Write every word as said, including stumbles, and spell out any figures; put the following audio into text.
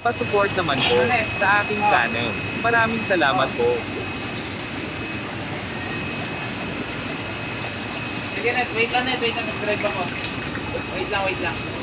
pasupport naman po sa aking channel. Maraming salamat po. Sige, Net. Wait lang, Net. Wait lang. Nag-drive ako. Wait lang, wait lang.